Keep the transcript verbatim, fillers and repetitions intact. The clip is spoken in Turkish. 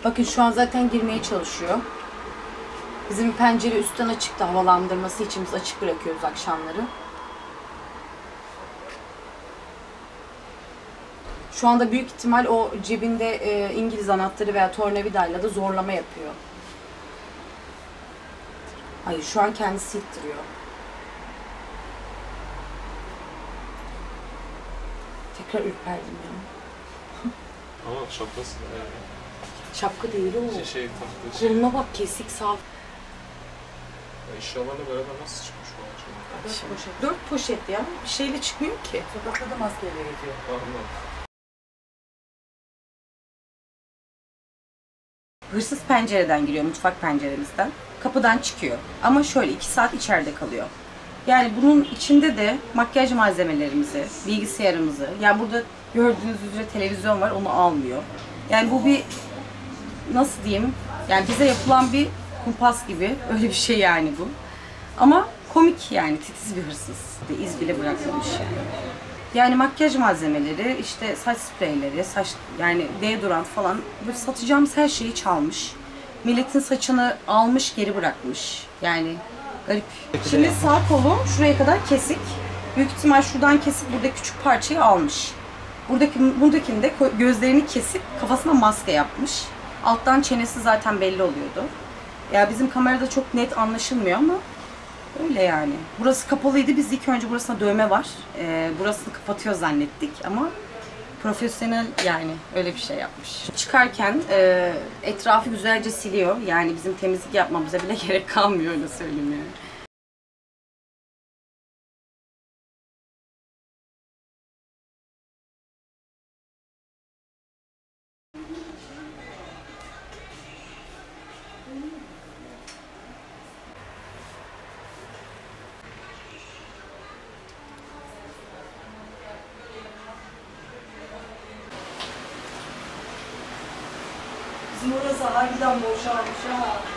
Bakın şu an zaten girmeye çalışıyor. Bizim pencere üstten açık da havalandırması için biz açık bırakıyoruz akşamları. Şu anda büyük ihtimal o cebinde e, İngiliz anahtarı veya tornavidayla da zorlama yapıyor. Hayır, şu an kendisi ittiriyor. Tekrar ürperdim ya. Ama şapkası da yani. Şapka değil o. Şey, şey taktığı şey. Koluna bak, kesik sağ. Ya eşyalarla beraber nasıl çıkmış o acaba? Dört poşet. Dört poşet ya. Bir şeyle çıkmıyor ki. Sokakta da maskeyle geziyor. Anladım. Hırsız pencereden giriyor, mutfak penceremizden. Kapıdan çıkıyor. Ama şöyle iki saat içeride kalıyor. Yani bunun içinde de makyaj malzemelerimizi, bilgisayarımızı, yani burada gördüğünüz üzere televizyon var, onu almıyor. Yani bu bir, nasıl diyeyim, yani bize yapılan bir kumpas gibi, öyle bir şey yani bu. Ama komik yani, titiz bir hırsız. İz bile bırakmamış yani. Yani makyaj malzemeleri, işte saç spreyleri, saç yani deodorant falan, böyle satacağımız her şeyi çalmış. Milletin saçını almış, geri bırakmış. Yani garip. Şimdi sağ kolum şuraya kadar kesik. Büyük ihtimal şuradan kesip burada küçük parçayı almış. Buradaki buradakini de gözlerini kesip kafasına maske yapmış. Alttan çenesi zaten belli oluyordu. Ya bizim kamerada çok net anlaşılmıyor ama öyle yani. Burası kapalıydı. Biz ilk önce burasına dövme var. Ee, burasını kapatıyor zannettik ama profesyonel yani öyle bir şey yapmış. Çıkarken e, etrafı güzelce siliyor. Yani bizim temizlik yapmamıza bile gerek kalmıyor, öyle söyleyeyim yani. Bizim orası harbiden boşalmış ha.